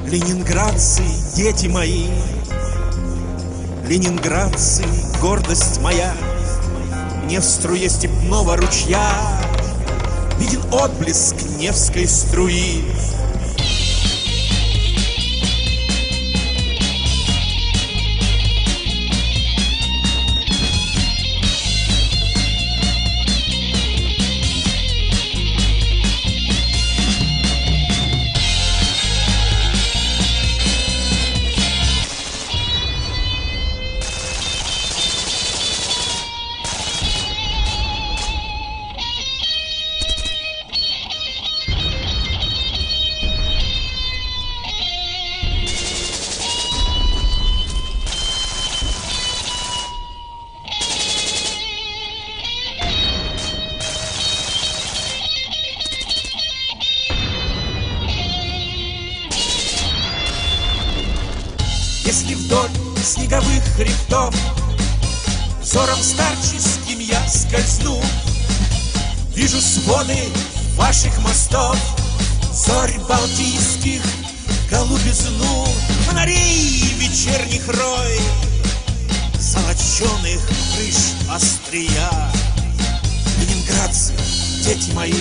Ленинградцы, дети мои, ленинградцы, гордость моя, мне в струе степного ручья виден отблеск Невской струи. Если вдоль снеговых хребтов взором старческим я скользну, вижу своды ваших мостов, зорь балтийских, голубизну фонарей вечерних рой, золоченых крыш острия. Ленинградцы, дети мои,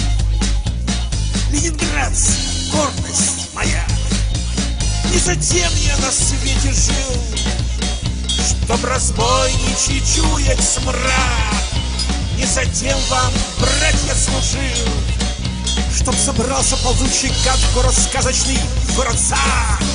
ленинградцы, гордость моя. Не затем я на свете жил, чтоб разбойничий чуять смрад. Не затем вам, братья, служил, чтоб собрался ползучий гад в город сказочный, в город сад.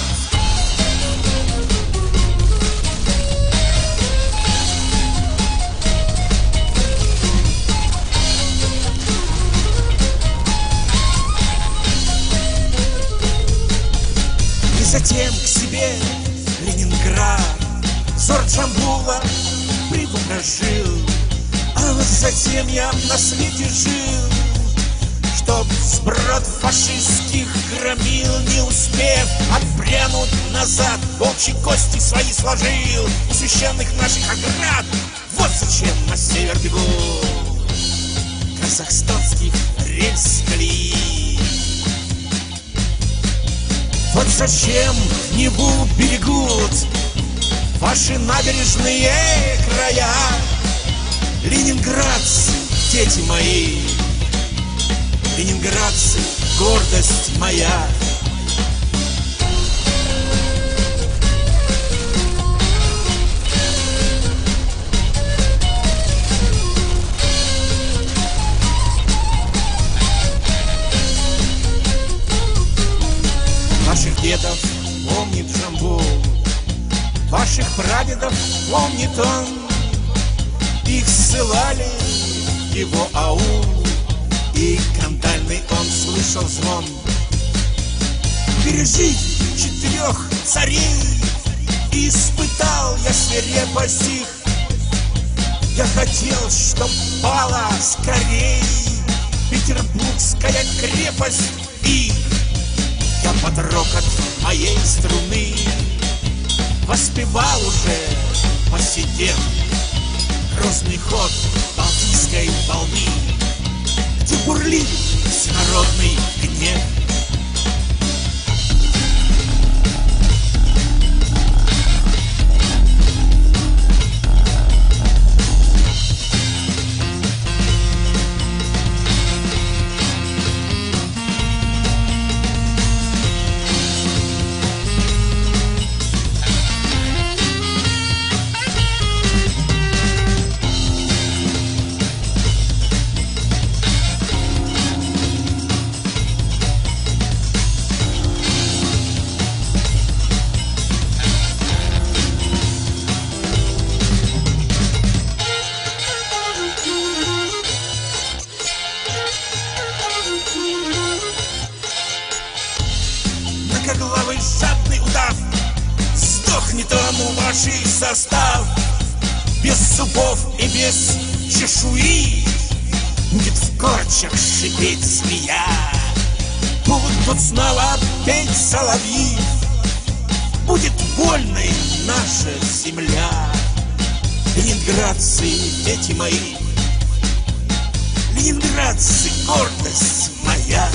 Затем к себе Ленинград взор Джамбула приворожил, а вот затем я на свете жил, чтоб сброд фашистских громил, не успев отпрянуть назад, волчьи кости свои сложил у священных наших оград. Вот зачем на север бегут казахстанских рельс колеи. Вот зачем Неву берегут ваши набережные края. Ленинградцы, дети мои, ленинградцы, гордость моя. Ваших дедов помнит Джамбул, ваших прадедов помнит он. Их ссылали в его аул, и кандальный он слышал звон. Пережить 4 царей испытал я свирепость их. Я хотел, чтоб пала скорей петербургская крепость, и я под рокот моей струны воспевал уже посидев грозный ход Балтийской волны, где бурлит всенародный гнев. Многоглавый жадный удав, сдохнет он у ваших состав. Без зубов и без чешуи будет в корчах шипеть змея. Будут снова петь соловьи, будет вольной наша земля. Ленинградцы, дети мои, ленинградцы, гордость моя.